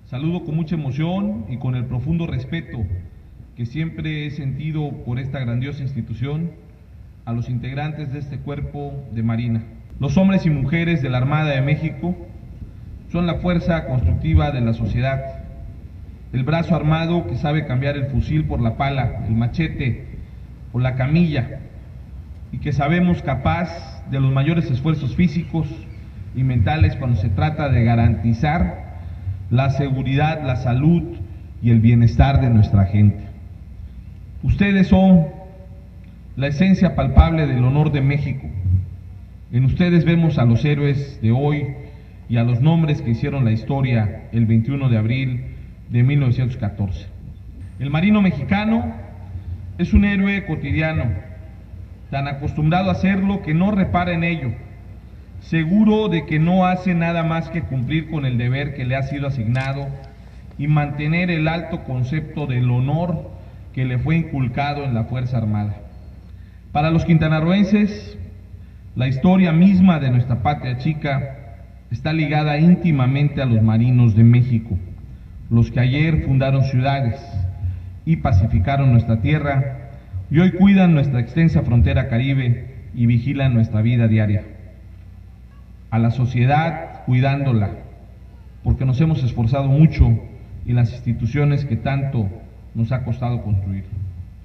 Saludo con mucha emoción y con el profundo respeto que siempre he sentido por esta grandiosa institución a los integrantes de este cuerpo de Marina. Los hombres y mujeres de la Armada de México son la fuerza constructiva de la sociedad, el brazo armado que sabe cambiar el fusil por la pala, el machete por la camilla, y que sabemos capaz de los mayores esfuerzos físicos y mentales cuando se trata de garantizar la seguridad, la salud y el bienestar de nuestra gente. Ustedes son la esencia palpable del honor de México. En ustedes vemos a los héroes de hoy y a los nombres que hicieron la historia el 21 de abril de 1914. El marino mexicano es un héroe cotidiano, tan acostumbrado a hacerlo que no repara en ello, seguro de que no hace nada más que cumplir con el deber que le ha sido asignado y mantener el alto concepto del honor que le fue inculcado en la Fuerza Armada. Para los quintanarroenses, la historia misma de nuestra patria chica está ligada íntimamente a los marinos de México, los que ayer fundaron ciudades y pacificaron nuestra tierra y hoy cuidan nuestra extensa frontera caribe y vigilan nuestra vida diaria. A la sociedad cuidándola, porque nos hemos esforzado mucho y las instituciones que tanto nos ha costado construir.